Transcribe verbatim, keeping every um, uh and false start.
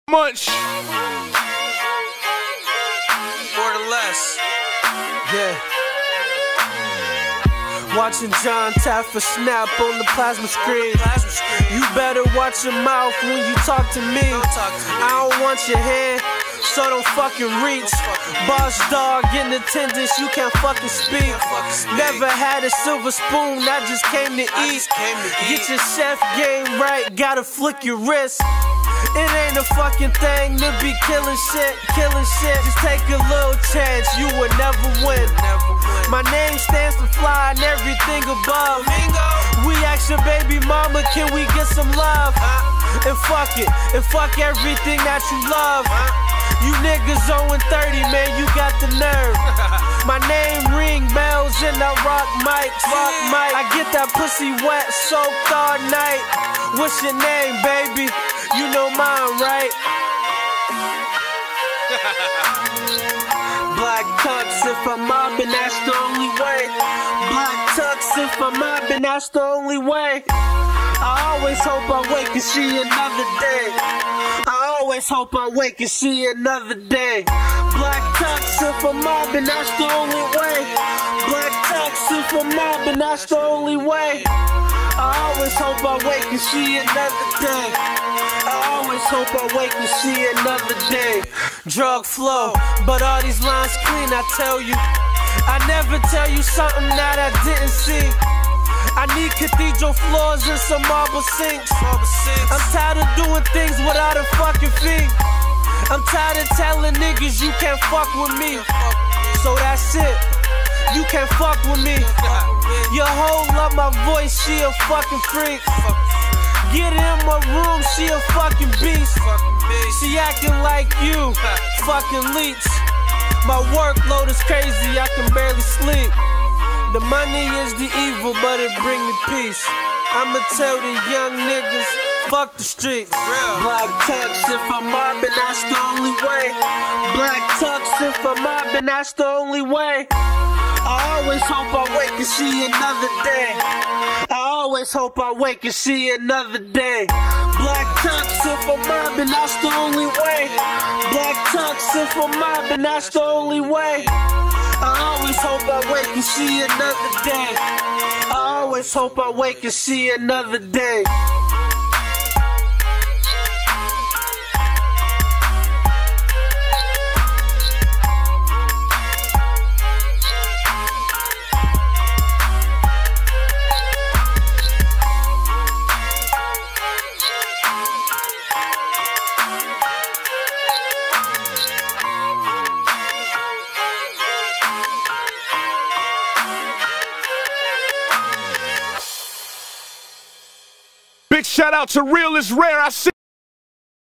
Much. More or less. Yeah. Watching John Taffer snap on the plasma screen. The plasma screen. You better watch your mouth when you talk to me. Don't talk to me. I don't want your hand, so don't fucking reach. Don't fucking Boss dog in attendance, you can't fucking speak. Can't fucking speak. Never had a silver spoon, I just came to I eat. just came to Get eat. your chef game right, gotta flick your wrist. It ain't a fucking thing to be killing shit, killing shit. Just take a little chance, you will never win. Never win. My name stands for fly and everything above. Bingo. We ask your baby mama, can we get some love? Huh? And fuck it, and fuck everything that you love. Huh? You niggas oh and thirty, man, you got the nerve. My name ring bells and I rock mics, rock mic. I get that pussy wet, soaked all night. What's your name, baby? You know mine, right? Black tux if I'm mobbing, that's the only way. Black tux if I'm mobbing, that's the only way. I always hope I wake and see another day. I always hope I wake and see another day. Black tux if I'm mobbing, that's the only way. Black tux if I'm mobbing, that's the only way. I always hope I wake and see another day. I always hope I wake and see another day. Drug flow, but all these lines clean, I tell you. I never tell you something that I didn't see. I need cathedral floors and some marble sinks. Marble sinks. I'm tired of doing things without a fucking fee. I'm tired of telling niggas you can't fuck with me. So that's it, you can't fuck with me. Your hoe love my voice, she a fucking freak. Get in my room, she a fucking beast. She acting like you, fucking leech. My workload is crazy, I can barely sleep. The money is the evil, but it bring me peace. I'ma tell the young niggas, fuck the streets. Black tux if I'm mobbing, that's the only way. Black tux if I'm mobbing, that's the only way. I always hope I wake and see another day. I always hope I wake and see another day. Black tux if I'm mobbing, that's the only way. Black tux if I'm mobbing, that's the only way. I always hope I wake and see another day. I always hope I wake and see another day. Big shout out to Real is Rare. I see